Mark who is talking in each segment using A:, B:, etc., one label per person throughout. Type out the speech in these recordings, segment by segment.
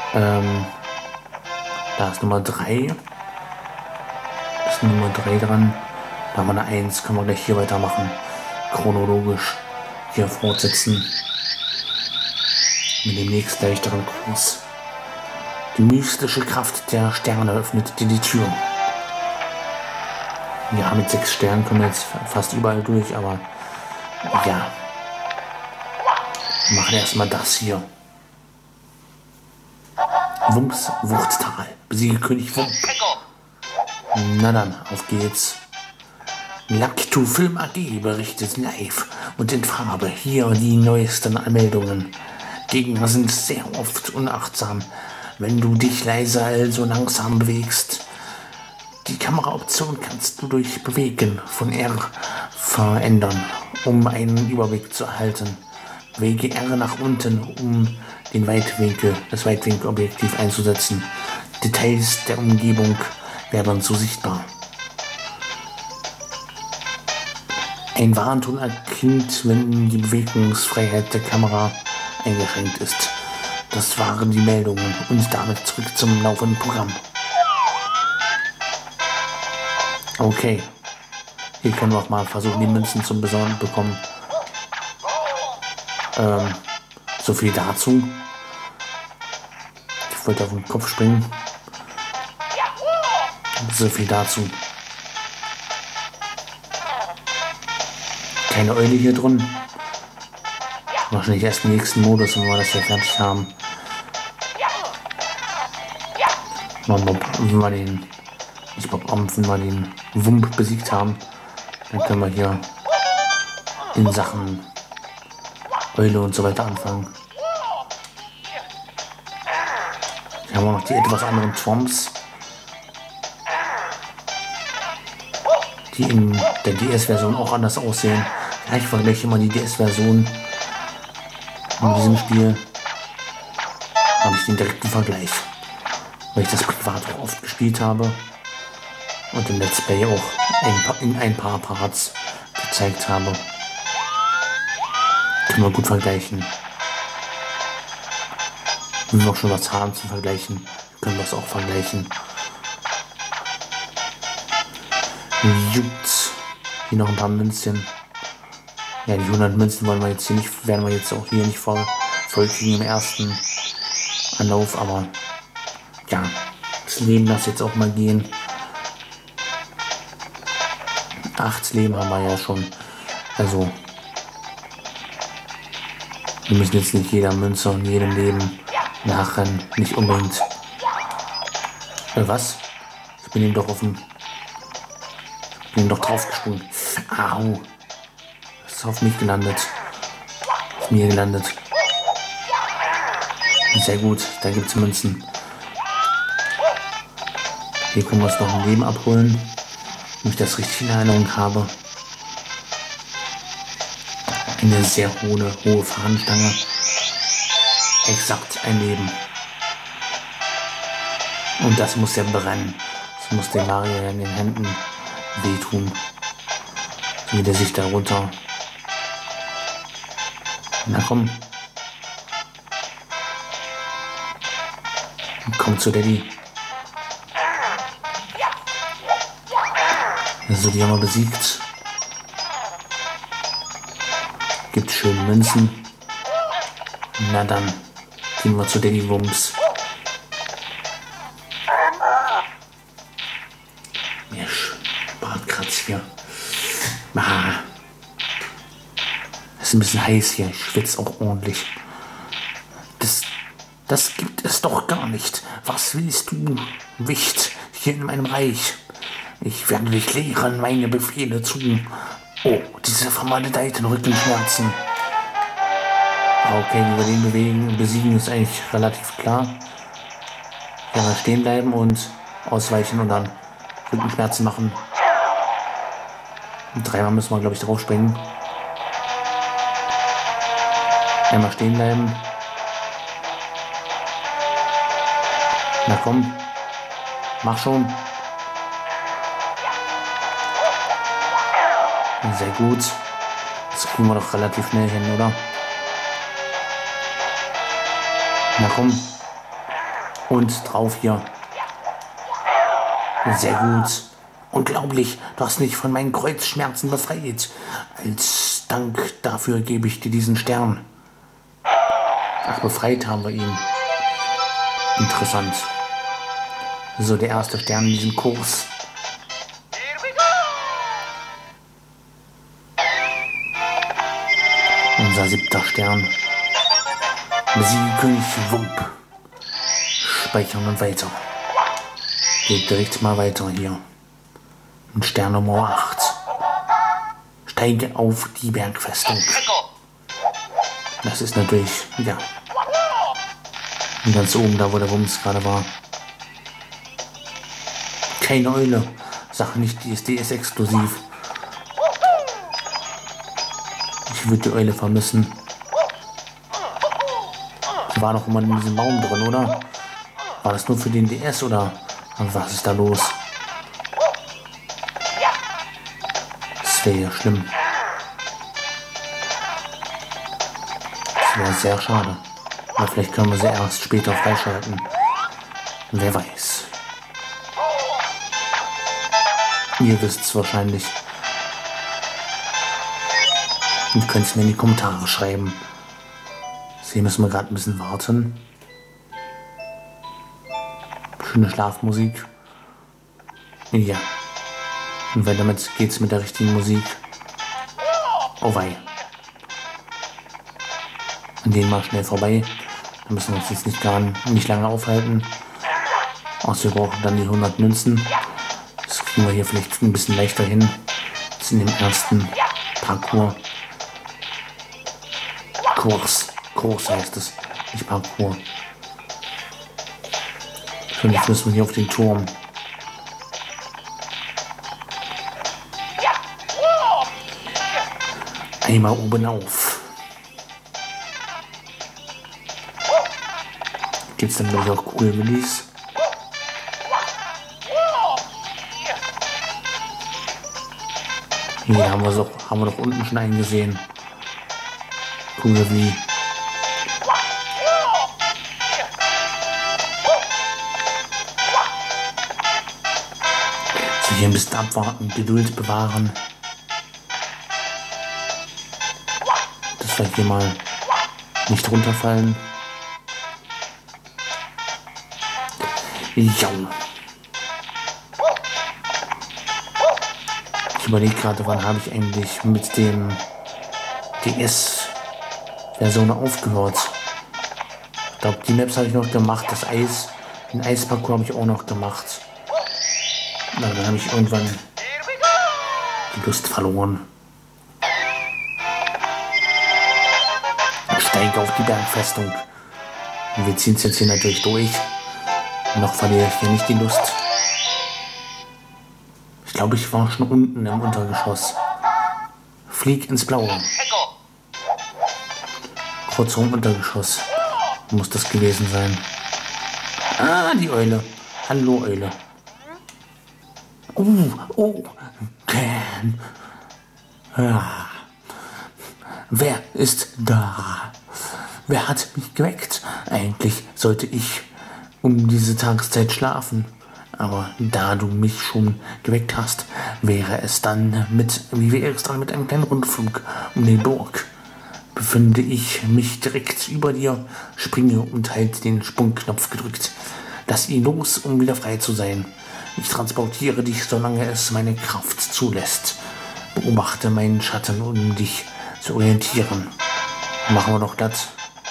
A: Da ist Nummer 3. Ist Nummer 3 dran. Da haben wir eine 1. Können wir gleich hier weitermachen. Chronologisch hier fortsetzen. Mit dem nächsten leichteren Gruß. Die mystische Kraft der Sterne öffnet dir die Tür. Ja, mit 6 Sternen kommen wir jetzt fast überall durch, aber ja. Wir machen erstmal das hier. Wumps Wuchttal. Besiege König Wump. Na dann, auf geht's. Lactu Film AG berichtet live und in Farbe. Hier die neuesten Anmeldungen. Gegner sind sehr oft unachtsam, wenn du dich leise, also langsam bewegst. Die Kameraoption kannst du durch Bewegen von R verändern, um einen Überblick zu erhalten. Bewege R nach unten, um das Weitwinkelobjektiv einzusetzen. Details der Umgebung werden so sichtbar. Ein Warnton erklingt, wenn die Bewegungsfreiheit der Kamera eingeschränkt ist. Das waren die Meldungen und damit zurück zum laufenden Programm. Okay, hier können wir auch mal versuchen, die Münzen zu bekommen. So viel dazu. Ich wollte auf den Kopf springen. So viel dazu. Keine Eule hier drin. Wahrscheinlich erst im nächsten Modus, wenn wir das ja fertig haben. Wenn wir den Wump besiegt haben, dann können wir hier in Sachen Eule und so weiter anfangen. Hier haben wir noch die etwas anderen Twomps, die in der DS-Version auch anders aussehen. Ja, ich vergleiche immer die DS-Version. In diesem Spiel habe ich den direkten Vergleich, weil ich das privat auch oft gespielt habe und im Let's Play auch in ein paar Parts gezeigt habe. Können wir gut vergleichen. Wenn wir auch schon was haben zum Vergleichen, können wir es auch vergleichen. Gut. Hier noch ein paar Münzchen. Ja, die 100 Münzen wollen wir jetzt hier nicht, werden wir jetzt auch hier nicht voll kriegen im ersten Anlauf, aber ja, das Leben lass jetzt auch mal gehen. 8 Leben haben wir ja schon. Also wir müssen jetzt nicht jeder Münze und jedem Leben nachrennen. Nicht unbedingt. Was? Ich bin ihm doch drauf gesprungen. Au. Das ist auf mich gelandet. Auf mir gelandet. Sehr gut. Da gibt es Münzen. Hier können wir uns noch ein Leben abholen. Wenn ich das richtig in Erinnerung habe. Eine sehr hohe Fahnenstange. Exakt ein Leben. Und das muss ja brennen. Das muss dem Mario in den Händen wehtun. Wie der sich darunter. Na komm. Komm zu Daddy. Also die haben wir besiegt. Gibt schöne Münzen. Na dann gehen wir zu Daddy Wumps. Mir Bartkratz hier. Ah. Es ist ein bisschen heiß hier. Ich schwitze auch ordentlich. Das gibt es doch gar nicht. Was willst du, Wicht, hier in meinem Reich? Ich werde dich lehren, meine Befehle zu. Oh, diese vermaledeiten Rückenschmerzen. Okay, wie wir den besiegen, ist eigentlich relativ klar. Ja, mal stehen bleiben und ausweichen und dann Rückenschmerzen machen. Und 3-mal müssen wir, glaube ich, drauf springen. Einmal stehen bleiben. Na komm. Mach schon. Sehr gut. Das kriegen wir doch relativ schnell hin, oder? Na komm. Und drauf hier. Sehr gut. Unglaublich, du hast mich von meinen Kreuzschmerzen befreit. Als Dank dafür gebe ich dir diesen Stern. Ach, befreit haben wir ihn. Interessant. So, der erste Stern in diesem Kurs. Unser 7. Stern. Besiege König Wump. Speichern und weiter. Geht direkt mal weiter hier. Und Stern Nummer 8. Steige auf die Bergfestung. Das ist natürlich, ja. Und ganz oben, da wo der Wumms gerade war. Keine Eule. Sag nicht, die ist exklusiv. Ich würde die Eule vermissen. Die war doch immer in diesem Baum drin, oder? War das nur für den DS oder was ist da los? Das wäre ja schlimm. Das wäre sehr schade. Aber vielleicht können wir sie erst später freischalten. Wer weiß. Ihr wisst es wahrscheinlich. Und könnt es mir in die Kommentare schreiben. Hier müssen wir gerade ein bisschen warten. Schöne Schlafmusik. Ja. Und weil damit geht's mit der richtigen Musik. Oh wei. An denen mal schnell vorbei. Da müssen wir uns jetzt nicht lange aufhalten. Außer wir brauchen dann die 100 Münzen. Das kriegen wir hier vielleicht ein bisschen leichter hin. Das in dem ersten Parcours. Kurs heißt es, nicht Parcours. Und jetzt müssen wir hier auf den Turm. Einmal oben auf. Gibt es dann gleich auch Kugelwillis? Hier haben wir doch unten schon eingesehen. Kugelwilli. So, hier ein bisschen abwarten, Geduld bewahren. Dass wir hier mal nicht runterfallen. Ja. Ich überlege gerade, wann habe ich eigentlich mit dem DS-Version aufgehört. Ich glaube, die Maps habe ich noch gemacht. Den Eisparcours habe ich auch noch gemacht. Na, dann habe ich irgendwann die Lust verloren. Ich steige auf die Bergfestung. Und wir ziehen es jetzt hier natürlich durch. Noch verliere ich hier nicht die Lust. Ich glaube, ich war schon unten im Untergeschoss. Flieg ins Blaue. Kurz vorm Untergeschoss muss das gewesen sein. Ah, die Eule. Hallo, Eule. Oh, Ken. Ja. Wer ist da? Wer hat mich geweckt? Eigentlich sollte ich um diese Tageszeit schlafen. Aber da du mich schon geweckt hast, wäre es dann mit einem kleinen Rundflug um die Burg. Befinde ich mich direkt über dir, springe und halte den Sprungknopf gedrückt. Lass ihn los, um wieder frei zu sein. Ich transportiere dich, solange es meine Kraft zulässt. Beobachte meinen Schatten, um dich zu orientieren. Machen wir doch das.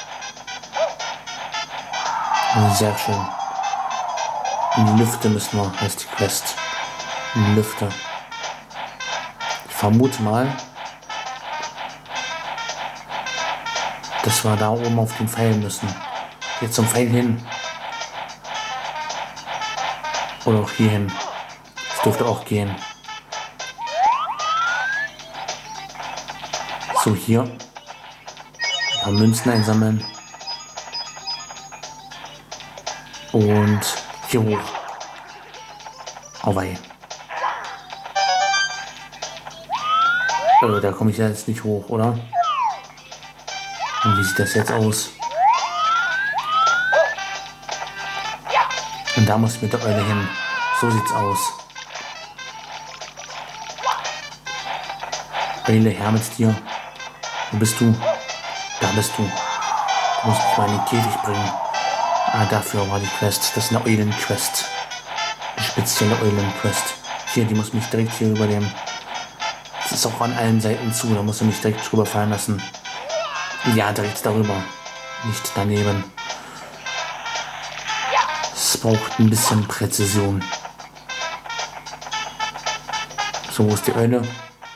A: Sehr schön. In die Lüfte müssen wir, heißt die Quest. In die Lüfte. Ich vermute mal, dass wir da oben auf den Pfeil müssen. Jetzt zum Pfeil hin. Oder auch hier hin. Das dürfte auch gehen. So, hier. Ein paar Münzen einsammeln. Und hier hoch. Auweih. Da komme ich ja jetzt nicht hoch, oder? Und wie sieht das jetzt aus? Und da muss ich mit der Eule hin. So sieht's aus. Eule, her mit dir. Wo bist du? Da bist du. Du musst mich mal in den Käfig bringen. Ah, dafür war die Quest. Das ist eine Eulen-Quest. Eine spezielle Eulen-Quest. Hier, die muss mich direkt hier übernehmen. Das ist auch an allen Seiten zu. Da musst du mich direkt drüber fallen lassen. Ja, direkt darüber. Nicht daneben. Es braucht ein bisschen Präzision. So, wo ist die Eule?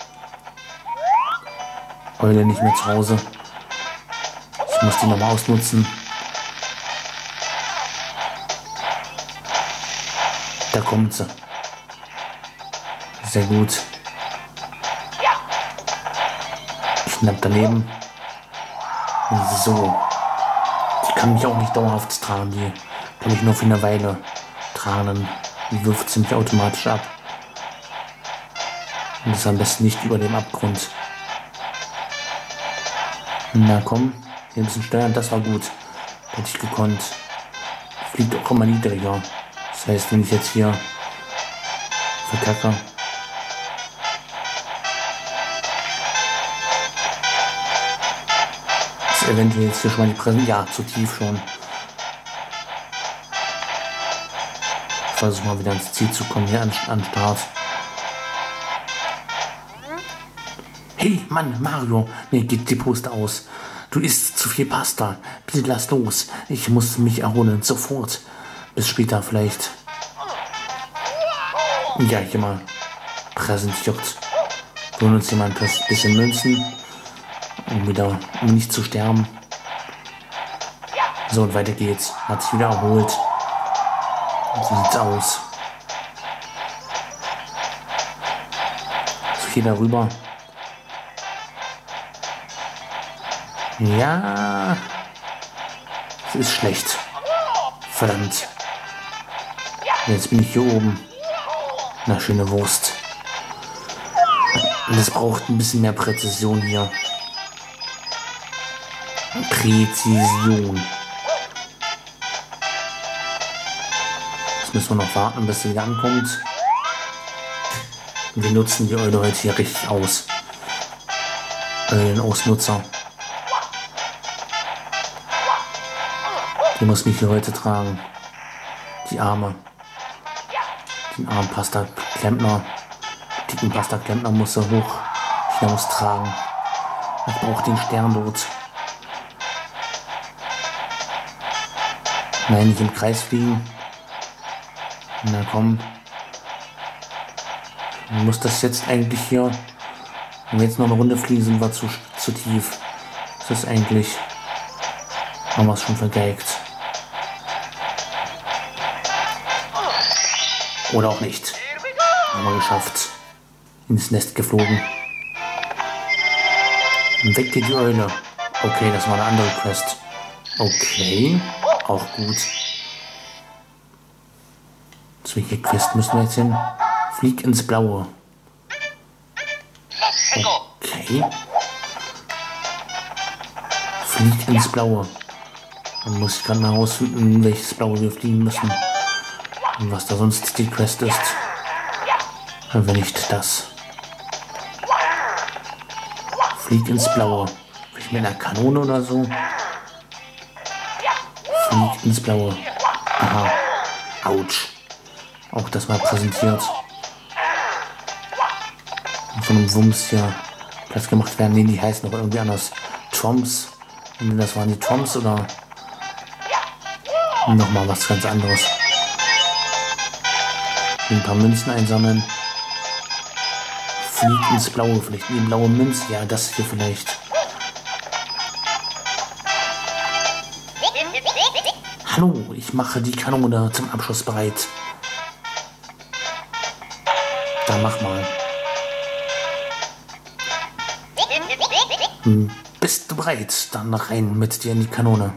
A: Eule nicht mehr zu Hause. Ich muss die nochmal ausnutzen. Da kommt sie. Sehr gut. Knapp daneben. So. Die kann mich auch nicht dauerhaft tragen. Die kann ich nur für eine Weile tragen. Die wirft sie mich automatisch ab. Und das am besten nicht über dem Abgrund. Na komm, hier ein bisschen steuern, das war gut. Hätte ich gekonnt. Fliegt auch immer niedriger. Das heißt, wenn ich jetzt hier verkacke, ist eventuell jetzt hier schon mal die Präsenz. Ja, zu tief schon. Ich versuche mal wieder ins Ziel zu kommen, hier an Start. Hey, Mann, Mario, mir geht die Puste aus. Du isst zu viel Pasta. Bitte lass los. Ich muss mich erholen, sofort. Bis später vielleicht. Ja, hier mal präsentiert. Wir holen uns hier mal ein bisschen Münzen. Um nicht zu sterben. So, und weiter geht's. Hat sich wieder erholt. So sieht's aus. So, hier darüber. Ja, es ist schlecht. Verdammt. Jetzt bin ich hier oben. Na, schöne Wurst. Und es braucht ein bisschen mehr Präzision hier. Präzision. Jetzt müssen wir noch warten, bis sie wieder ankommt. Und wir nutzen die Eule heute hier richtig aus. Ausnutzer. Die muss mich hier heute tragen. Die Arme. Den armen Pasta-Klempner. Dicken Pasta-Klempner muss er hoch hinaus tragen. Ich brauche den Stern dort. Nein, nicht im Kreis fliegen. Na komm. Muss das jetzt eigentlich hier... Wenn wir jetzt noch eine Runde fliegen, sind wir zu tief. Das ist eigentlich... Haben wir es schon vergeigt. Oder auch nicht. Haben wir geschafft. Ins Nest geflogen. Und weg geht die Eule. Okay, das war eine andere Quest. Okay, auch gut. Zu welcher Quest müssen wir jetzt hin? Flieg ins Blaue. Okay. Flieg ins Blaue. Dann muss ich gerade mal herausfinden, welches Blaue wir fliegen müssen. Und was da sonst die Quest ist. Wenn nicht das. Flieg ins Blaue. Vielleicht mit einer Kanone oder so. Flieg ins Blaue. Aha. Autsch. Auch das mal präsentiert. Und von einem Wumms hier Platz gemacht werden. Nee, die heißen noch irgendwie anders. Tromps. Das waren die Tromps oder nochmal was ganz anderes. Ein paar Münzen einsammeln. Fliegt ins Blaue, vielleicht die blaue Münze. Ja, das hier vielleicht. Hallo, ich mache die Kanone zum Abschuss bereit. Da mach mal. Bist du bereit? Dann rein mit dir in die Kanone.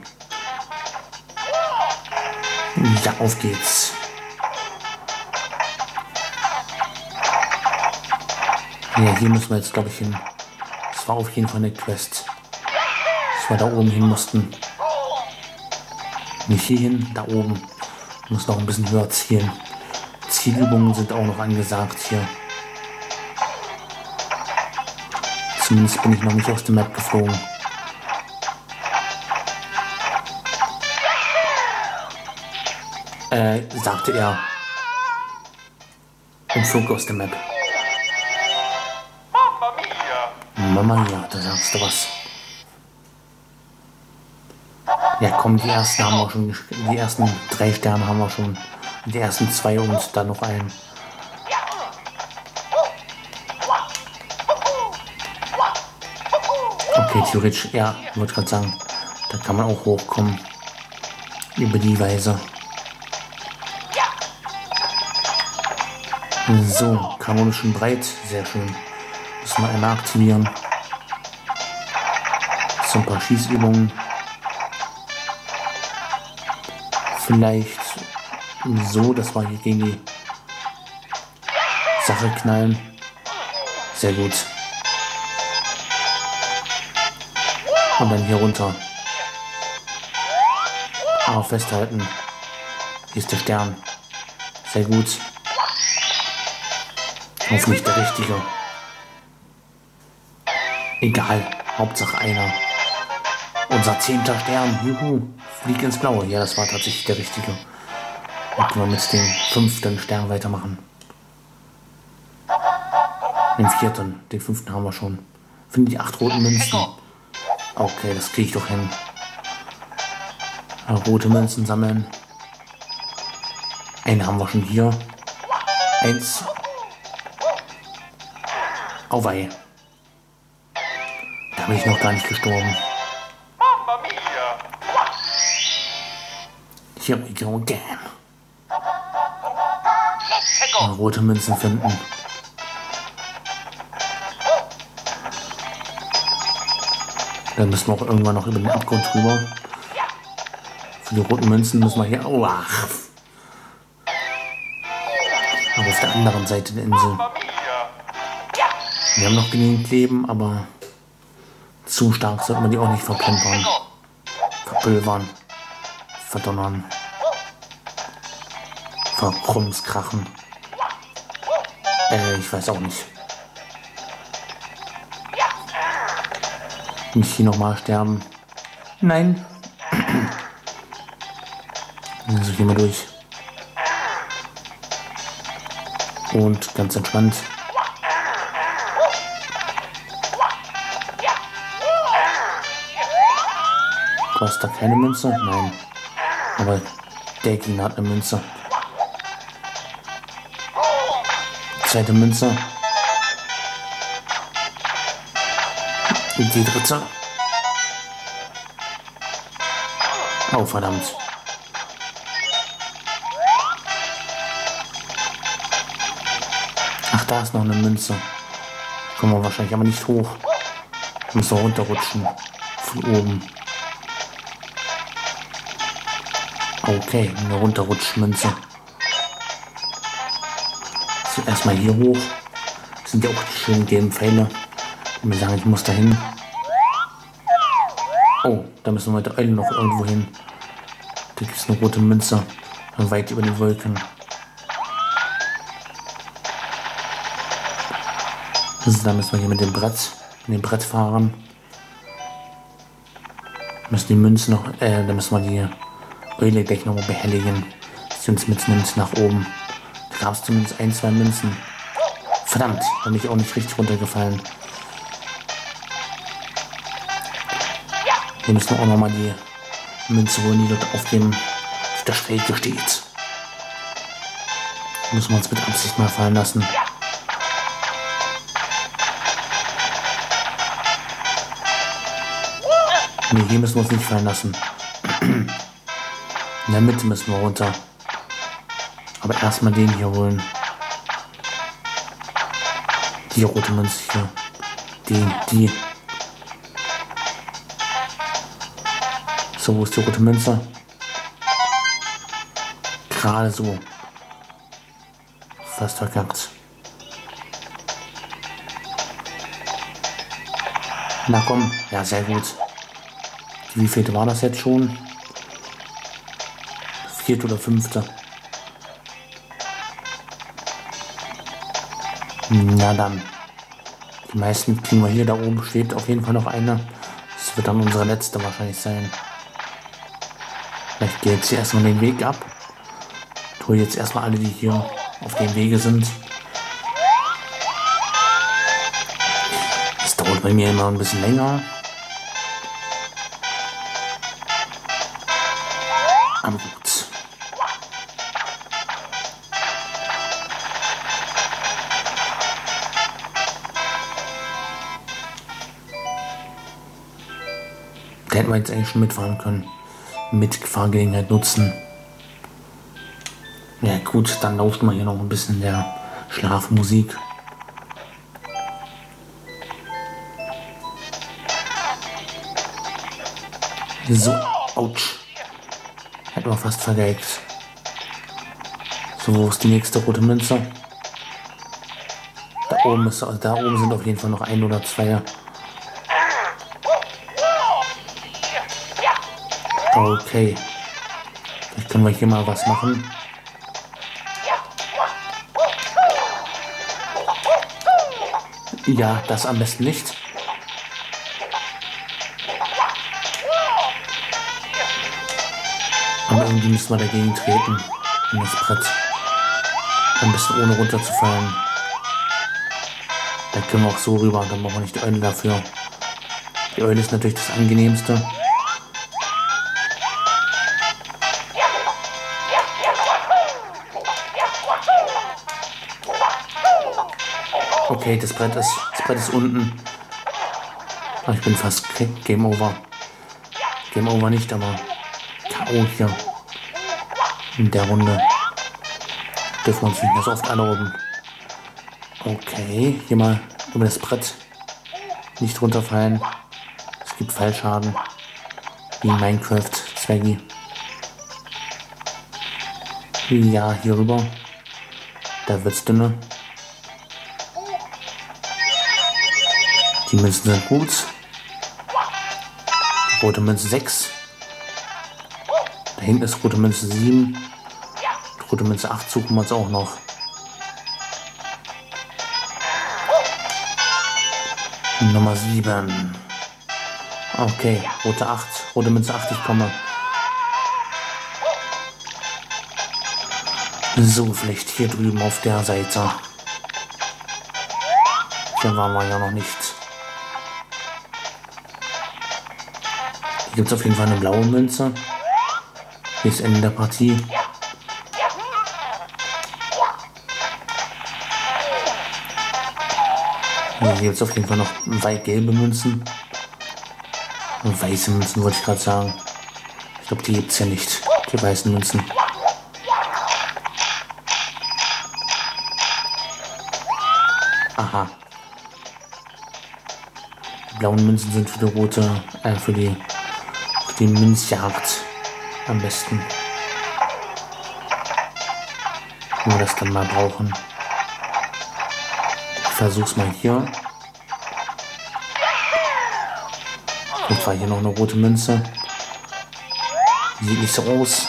A: Ja, auf geht's. Ja, hier müssen wir jetzt, glaube ich, hin. Das war auf jeden Fall eine Quest. Dass wir da oben hin mussten. Nicht hier hin, da oben. Muss noch ein bisschen höher zielen. Zielübungen sind auch noch angesagt hier. Zumindest bin ich noch nicht aus der Map geflogen. Sagte er. Und flog aus der Map. Mama mia, da sagst du was. Ja komm, die ersten haben wir schon, die ersten 3 Sterne haben wir schon. Die ersten 2 und dann noch einen. Okay, theoretisch, ja, wollte gerade sagen, da kann man auch hochkommen. Über die Weise. So, Kanone schon breit, sehr schön. Müssen wir einmal aktivieren. So ein paar Schießübungen. Vielleicht so, dass wir hier gegen die Sache knallen. Sehr gut. Und dann hier runter. Aber festhalten. Hier ist der Stern. Sehr gut. Hoffentlich der richtige. Egal. Hauptsache einer. Unser 10. Stern. Juhu. Flieg ins Blaue. Ja, das war tatsächlich der richtige. Dann können wir mit dem 5. Stern weitermachen. Den 4. Den 5. haben wir schon. Finden die 8 roten Münzen. Okay, das kriege ich doch hin. Rote Münzen sammeln. Eine haben wir schon hier. 1. Auweih. Da bin ich noch gar nicht gestorben. Here we go again. Rote Münzen finden. Dann müssen wir auch irgendwann noch über den Abgrund drüber. Für die roten Münzen müssen wir hier... Oh, ach. Aber auf der anderen Seite der Insel. Wir haben noch genügend Leben, aber zu stark sollten wir die auch nicht verplempern. Verpulvern. Verdonnern. Verkrummskrachen. Ich weiß auch nicht. Nicht hier nochmal sterben. Nein. Also gehen wir durch. Und ganz entspannt. Kostet da keine Münze? Nein. Aber der Gegner hat eine Münze. Zweite Münze. Und die 3. Oh, verdammt. Ach, da ist noch eine Münze. Kommen wir wahrscheinlich aber nicht hoch. Müssen wir runterrutschen. Von oben. Okay, eine Runterrutschmünze. So, erstmal hier hoch. Das sind ja auch die schönen gelben Pfeile. Ich muss sagen, ich muss da hin. Oh, da müssen wir mit der Eule noch irgendwo hin. Da gibt es eine rote Münze. Weit über den Wolken. Also da müssen wir hier mit dem Brett fahren. Müssen die Münzen noch, da müssen wir die Eule gleich nochmal behelligen. Dass sie uns mitnimmt nach oben. Da gab es zumindest 1, 2 Münzen. Verdammt, da bin ich auch nicht richtig runtergefallen. Hier müssen wir auch nochmal die Münze holen, die dort auf der Schräge steht. Müssen wir uns mit Absicht mal fallen lassen. Ne, hier müssen wir uns nicht fallen lassen. In der Mitte müssen wir runter. Aber erstmal den hier holen. Die rote Münze hier. Die. So, wo ist die rote Münze? Gerade so. Fast verkackt. Na komm, ja, sehr gut. Wie viel war das jetzt schon? 4. oder 5. Na dann. Die meisten kriegen wir hier. Da oben steht auf jeden Fall noch eine. Das wird dann unsere letzte wahrscheinlich sein. Vielleicht gehe jetzt hier erstmal den Weg ab. Ich hole jetzt erstmal alle, die hier auf dem Wege sind. Das dauert bei mir immer ein bisschen länger. Aber gut. Da hätten wir jetzt eigentlich schon mitfahren können. Mitfahrgelegenheit nutzen. Ja gut, dann läuft mal hier noch ein bisschen der Schlafmusik. So, ouch. Hätten wir fast vergeigt. So, wo ist die nächste rote Münze? Da oben sind auf jeden Fall noch 1 oder 2. Okay. Vielleicht können wir hier mal was machen. Ja, das am besten nicht. Aber irgendwie müssen wir dagegen treten. In das Brett. Am besten ohne runterzufallen. Da können wir auch so rüber. Dann brauchen wir nicht die Eule dafür. Die Eule ist natürlich das angenehmste. Okay, das Brett ist unten. Ach, ich bin fast Game Over. Game Over nicht, aber K.O. hier. In der Runde. Dürfen wir uns nicht mehr so oft anrobben. Okay, hier mal über das Brett. Nicht runterfallen. Es gibt Fallschaden. Wie in Minecraft, Zweggy. Ja, hier rüber. Da wird's dünner. Die Münzen sind gut. Rote Münze 6. Da hinten ist rote Münze 7. Rote Münze 8 suchen wir uns auch noch. Nummer 7. Okay, rote 8. Rote Münze 8, ich komme. So, vielleicht hier drüben auf der Seite. Hier waren wir ja noch nicht. Hier gibt es auf jeden Fall eine blaue Münze. Hier ist Ende der Partie. Hier gibt es auf jeden Fall noch gelbe Münzen. Weiße Münzen wollte ich gerade sagen. Ich glaube, die gibt es ja nicht. Die weißen Münzen. Aha. Die blauen Münzen sind für die rote, für die Münzjagd am besten. Wenn wir das dann mal brauchen. Ich versuch's mal hier. Und war hier noch eine rote Münze. Sieht nicht so aus.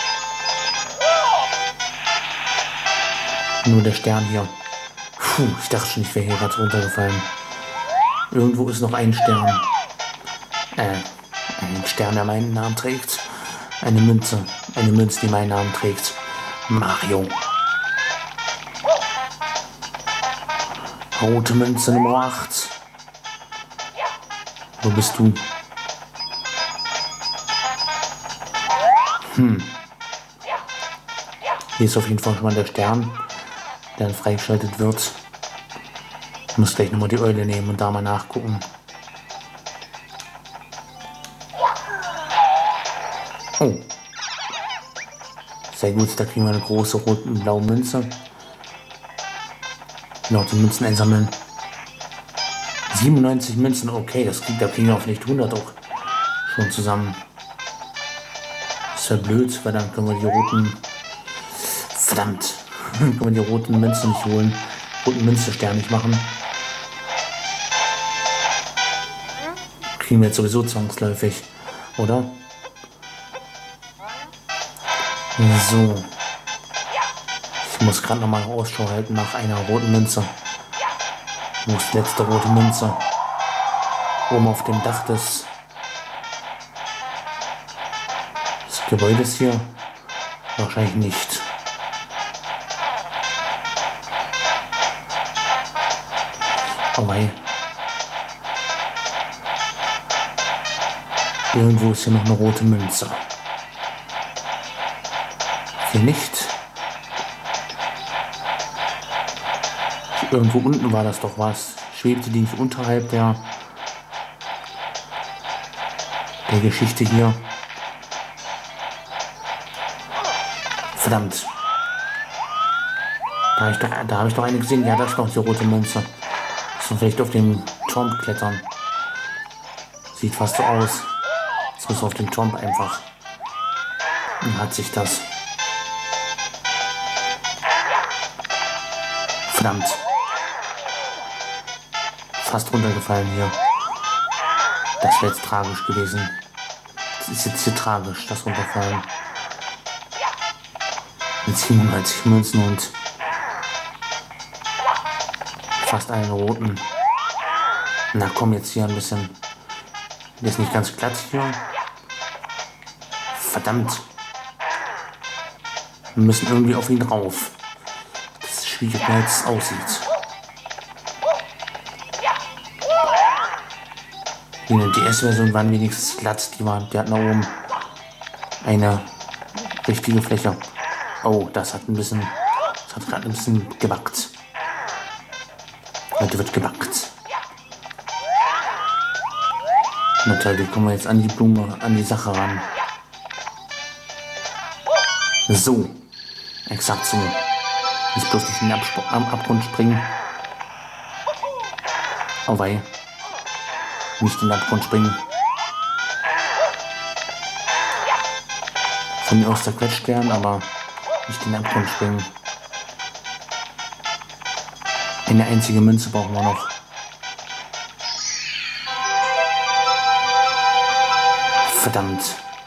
A: Nur der Stern hier. Puh, ich dachte schon, ich wäre hier gerade runtergefallen. Irgendwo ist noch ein Stern. Ein Stern, der meinen Namen trägt. Eine Münze. Eine Münze, die meinen Namen trägt. Mario. Rote Münze Nummer 8. Wo bist du? Hier ist auf jeden Fall schon mal der Stern, der dann freigeschaltet wird. Ich muss gleich nochmal die Eule nehmen und da mal nachgucken. Oh. Sehr gut, da kriegen wir eine große rote und blaue Münze. Noch die Münzen einsammeln. 97 Münzen, okay, da kriegen wir auch vielleicht 100 auch schon zusammen. Das ist ja blöd, weil dann können wir die roten... Verdammt! Können wir die roten Münzen nicht holen. Roten Münzestern nicht machen. Kriegen wir jetzt sowieso zwangsläufig, oder? So. Ich muss gerade nochmal Ausschau halten nach einer roten Münze. Wo ist die letzte rote Münze? Oben auf dem Dach des Gebäudes hier? Wahrscheinlich nicht. Oh wei. Irgendwo ist hier noch eine rote Münze. Hier nicht. Irgendwo unten war das doch was. Schwebte die nicht unterhalb der Geschichte hier? Verdammt. Da habe ich doch eine gesehen. Ja, das ist noch die rote Münze. So, vielleicht auf dem Turm klettern. Sieht fast so aus. Jetzt muss auf den Turm einfach. Dann hat sich das. Verdammt. Fast runtergefallen hier. Das wäre jetzt tragisch gewesen. Das ist jetzt hier tragisch, das Runterfallen. Mit 97 Münzen und fast einen roten. Na komm, jetzt hier ein bisschen. Der ist nicht ganz glatt hier. Verdammt. Wir müssen irgendwie auf ihn rauf. Das ist schwierig, wie es aussieht. In der DS-Version waren wenigstens glatt. Die hatten da oben eine richtige Fläche. Oh, das hat gerade ein bisschen gebackt. Heute wird gebackt. Natürlich kommen wir jetzt an die Blume, an die Sache ran. So. Exakt so. Nicht bloß nicht in den Abgrund springen. Oh wei. Nicht in den Abgrund springen. Von mir aus zerquetscht werden, aber nicht in den Abgrund springen. Eine einzige Münze brauchen wir noch. Verdammt.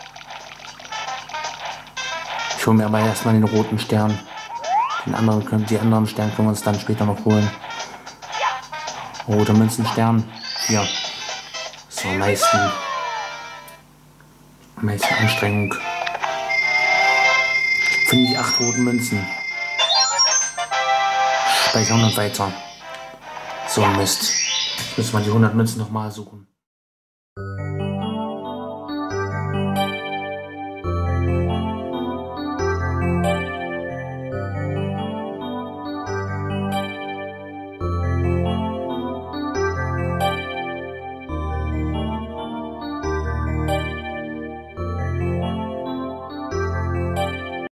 A: Ich hole mir aber erstmal den roten Stern. Die anderen Sterne können wir uns dann später noch holen. Rote Münzenstern. Hier. So, meiste Anstrengung. Finden die 8 roten Münzen. Speichern und weiter. So, Mist. Jetzt müssen wir die 100 Münzen nochmal suchen.